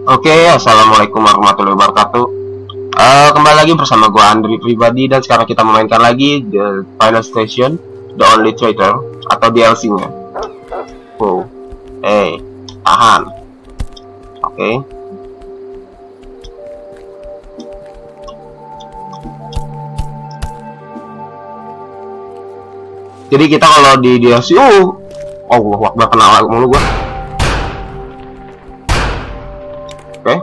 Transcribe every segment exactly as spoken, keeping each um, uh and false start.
Oke, assalamualaikum warahmatullahi wabarakatuh. Uh, kembali lagi bersama gue Andri pribadi, dan sekarang kita memainkan lagi The Final Station, The Only Traitor atau D L C-nya. Oh, eh, hey, tahan. Oke. Okay. Jadi kita kalau di D L C, uh, Allah Akbar, kena mulu gue. Oke. Okay.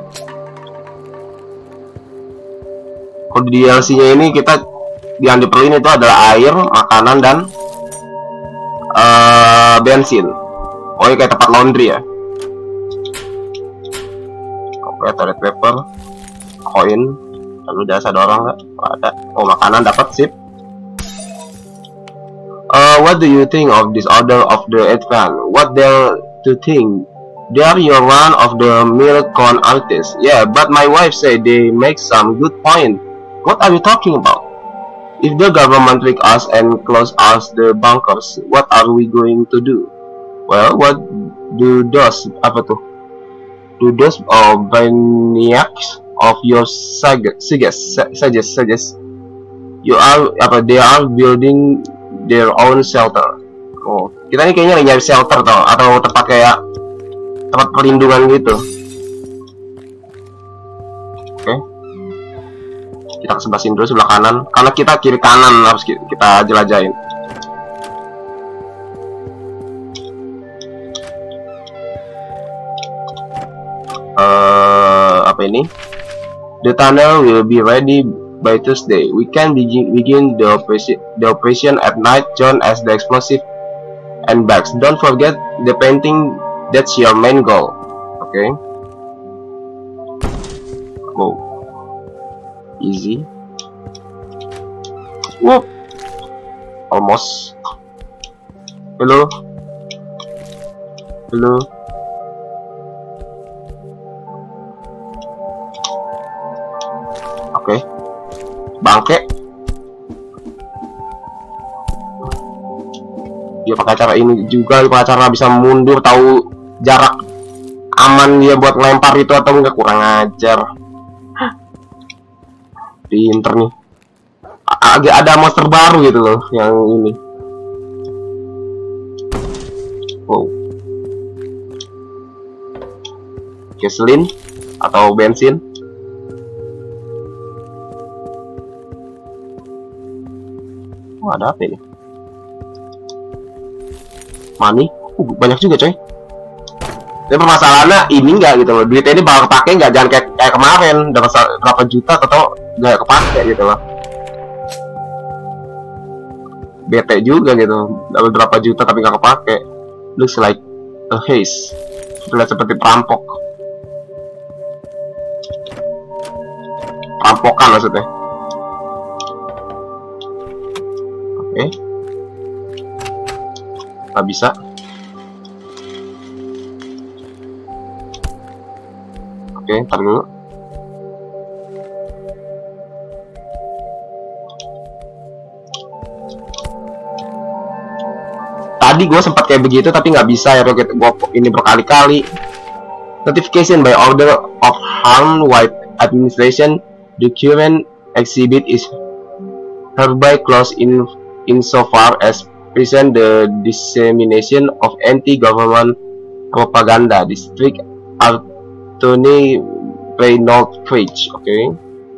Kalau di D L C-nya ini kita yang diperluin itu adalah air, makanan, dan uh, bensin. Oh, ini kayak tempat laundry ya. Oke, okay, toilet paper, koin, lalu jasa dorong nggak? Ada. Oh, makanan dapat, sip. Uh, what do you think of this order of the advance? What there to think? They are your one of the milk con artists. Yeah, but my wife said they make some good point. What are you talking about? If the government trick us and close us the bunkers, what are we going to do? Well, what do those apa tuh? Do those uh, maniacs of your suggest suggest suggest you are apa? They are building their own shelter. Oh, kita ini kayaknya lagi nyari shelter tau, atau tempat kayak tempat perlindungan gitu. Oke, okay. Kita ke sebelah sini dulu, sebelah kanan, karena kita kiri kanan harus kita jelajahin. Uh, apa ini? The tunnel will be ready by Tuesday. We can begin, begin the operation the operation at night, John, as the explosive and bags. Don't forget the painting. That's your main goal. Okay. Go. Easy. Whoop. Almost. Hello. Hello. Oke. Okay. Bangke. Dia pakai cara ini juga, dia pakai cara bisa mundur, tahu jarak aman dia buat lempar itu atau enggak, kurang ajar. Pinter nih. Agak ada monster baru gitu loh yang ini. Wow. Gasoline atau bensin. Oh, ada apa ini? Money. Uh, banyak juga coy. Tapi permasalahannya ini enggak gitu loh, duitnya ini bakal kepake nggak, jangan kayak, kayak kemarin dapat berapa juta atau nggak kepake gitu loh. Bete juga gitu, dapat berapa juta tapi nggak kepake. Looks like a haze. Terlihat seperti perampok. Perampokan maksudnya. Oke. Okay. Nggak bisa. Oke, okay, ntar dulu. Tadi gue sempat kayak begitu tapi nggak bisa ya, gue ini berkali-kali. Notification by order of Harm White Administration, the current exhibit is hereby closed in insofar as present the dissemination of anti-government propaganda. District Tony Reynolds Page. Oke. Okay.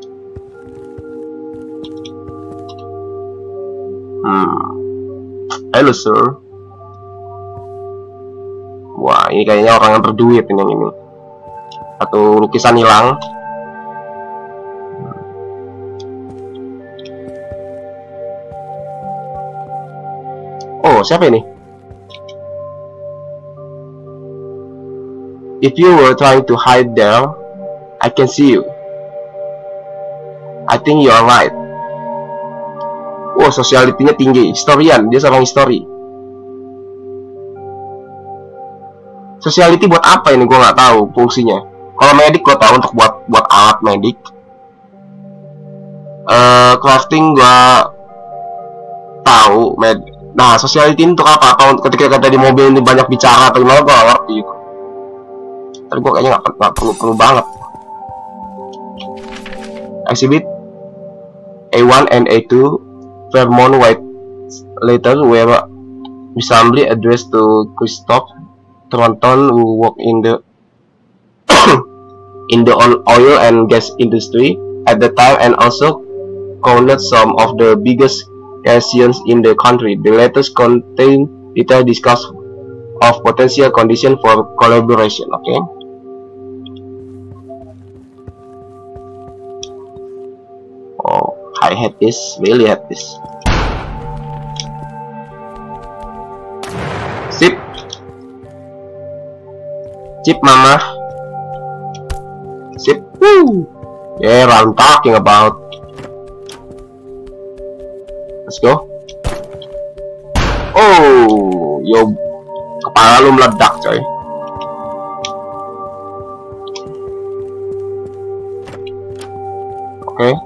Hmm. Hello sir. Wah, ini kayaknya orang yang berduit ini yang ini. Atau lukisan hilang. Oh, siapa ini? If you were trying to hide there, I can see you. I think you are right. Oh, sociality-nya tinggi. Historian, dia seorang histori. Sociality buat apa ini? Gue nggak tahu fungsinya. Kalau medik gue tahu untuk buat buat alat medik. Uh, crafting gue tahu. Med nah, sociality ini untuk apa? Atau ketika kita di mobil ini banyak bicara atau gimana, gue nggak ngerti. Tapi gue kayaknya nggak nggak perlu perlu banget. Exhibit A one and A two Fairmont White letters were visibly addressed to Christoph Thornton, who worked in the in the oil and gas industry at the time and also counted some of the biggest nations in the country. The letters contain detailed discussion of potential conditions for collaboration. Okay. Oh, I hate this. Really hate this. Sip. Chip, mama. Sip. Woo. Yeah, I'm talking about. Let's go. Oh, yo, kepala lu meledak, coy. Oke. Okay.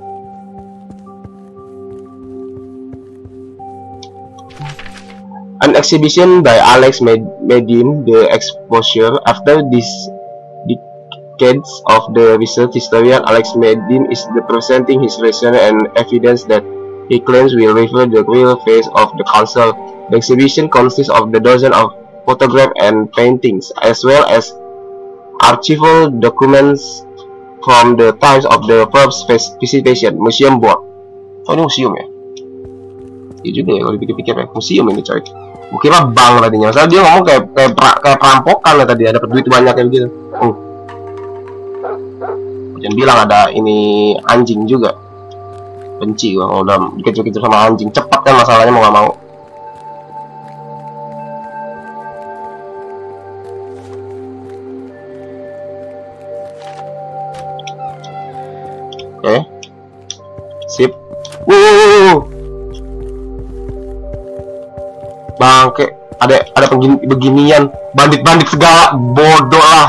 An exhibition by Alex Medin, the exposure. After this decades of the research, historian Alex Medin is presenting his research and evidence that he claims will reveal the real face of the council. The exhibition consists of the dozen of photographs and paintings, as well as archival documents from the times of the first visitation. Museum board. Oh, ini museum ya? Iya juga ya kalau dipikir-pikir ya, museum ini coy. Gue kira bank tadinya, soalnya dia ngomong kayak kayak, pra, kayak perampokan lah tadi, ada duit banyak kayak gitu. Hmm. Jangan bilang ada ini anjing juga. Benci gue kalau udah dikejar-kejar sama anjing. Cepat kan masalahnya, mau gak mau. Oke. Okay. Sip. Wuh. Bangke, ada ada begini, beginian, bandit-bandit segala, bodoh lah.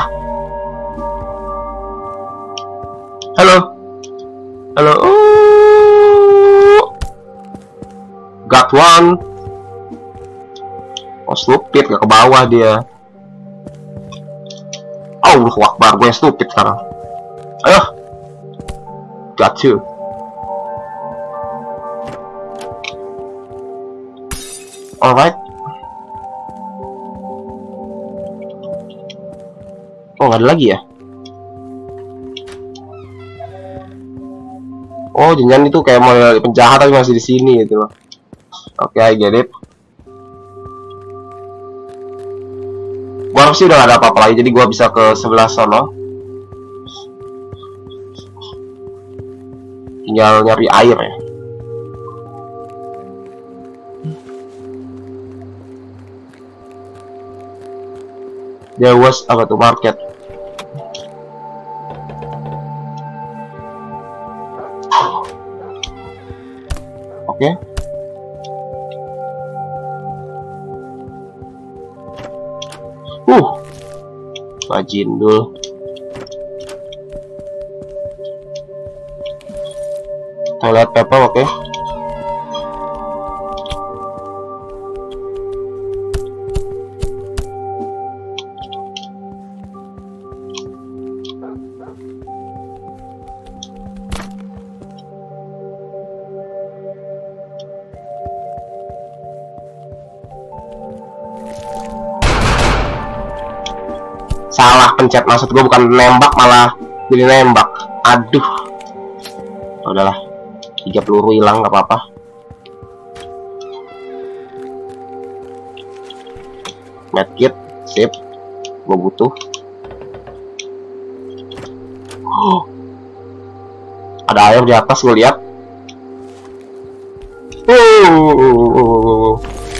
Halo, halo, uh. got one. Oh, stupid, gak ke bawah dia. Oh, lu wakbar, gue yang stupid sekarang. Ayo, got two. Alright. Oh, nggak ada lagi ya? Oh, jangan itu kayak mau penjahat tapi masih di sini gitu loh. Oke, okay, I get it. Gua harus sih udah gak ada apa-apa lagi, jadi gua bisa ke sebelah sono. Tinggal nyari air ya. There was apa tuh market. Oke. Okay. Uh. Bajindul. Toilet paper, oke. Okay. Salah pencet, maksud gue bukan nembak malah jadi nembak. Aduh. Oh, udahlah, tiga peluru hilang, nggak apa-apa. Medkit, sip. Gue butuh. Oh. Ada air di atas, gue lihat. Uh.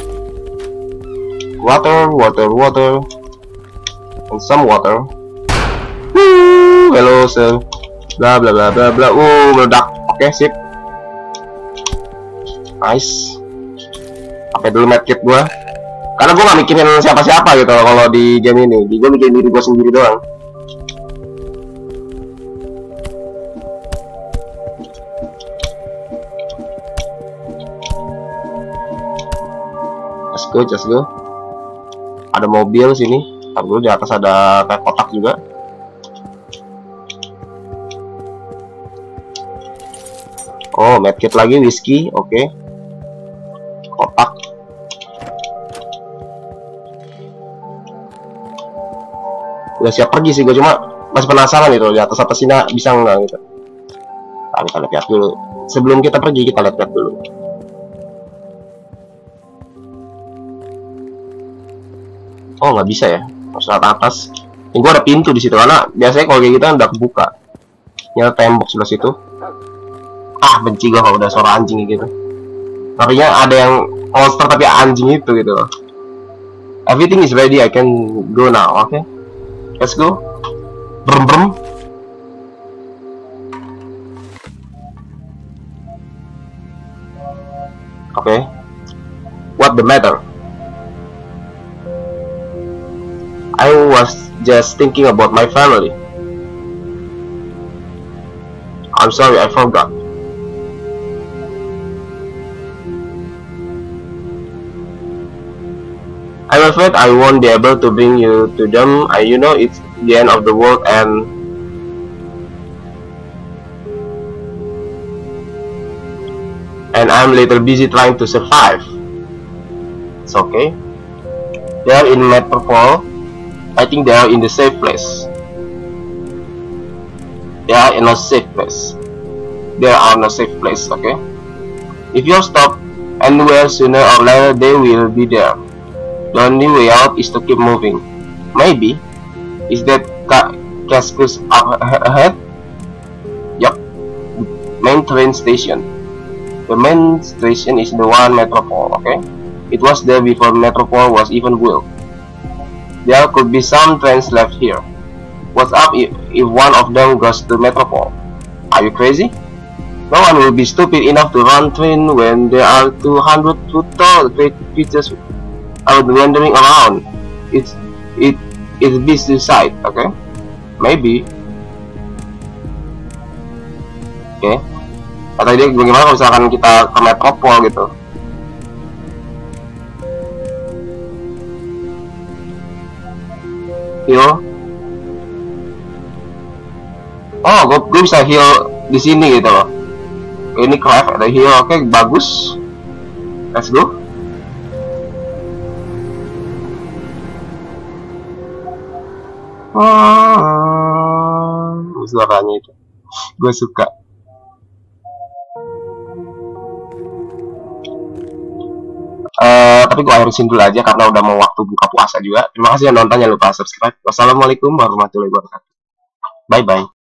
Water, water, water. And some water. Woo, hello sir. Bla bla bla bla bla. Uh, meledak. Oke, okay, sip. Nice. Pakai dulu medkit gua. Karena gua nggak mikirin siapa-siapa gitu kalau di game ini. Di gua mikirin diri gua sendiri doang. Let's go, just go. Ada mobil sini. Dulu di atas ada kayak kotak juga. Oh, medkit lagi, whiskey, oke. Okay. Kotak. Udah siap pergi sih, gue cuma masih penasaran itu di atas atas sini bisa nggak gitu. Nah, kita lihat dulu. Sebelum kita pergi, kita lihat dulu. Oh, nggak bisa ya, harus atas. Ini gue ada pintu di situ karena biasanya kalau kayak gitu udah kebuka. Nyala tembok sebelah situ. Ah, benci gue kalau udah suara anjing gitu. Artinya ada yang monster tapi anjing itu gitu loh. Everything is ready, I can go now, oke? Okay? Let's go. Brum brum. Oke. Okay. What the matter? I was just thinking about my family. I'm sorry, I forgot. I'm afraid I won't be able to bring you to them. I, you know, it's the end of the world and and I'm a little busy trying to survive. It's okay. They are in Metropole. I think they are in the safe place. They are in a safe place. They are in a safe place, okay? If you stop anywhere, sooner or later they will be there. The only way out is to keep moving. Maybe. Is that Cascus up ahead? Yup. Main train station. The main station is the one Metropole, okay? It was there before Metropole was even built. There could be some trains left here. What's up if, if one of them goes to Metropole? Are you crazy? No one will be stupid enough to run train when there are two hundred foot tall creatures are wandering around. It's it it's be suicide, okay? Maybe. Oke. Okay. Kata dia bagaimana kalau misalkan kita ke Metropole gitu? Heal. Oh, gue, gue bisa heal di sini gitu loh. Ini craft ada heal, oke, okay, bagus. Let's go. Ah, suaranya itu, gue suka. Uh, tapi gue akhirin dulu aja karena udah mau waktu buka puasa juga. Terima kasih yang nonton, jangan lupa subscribe. Wassalamualaikum warahmatullahi wabarakatuh. Bye bye.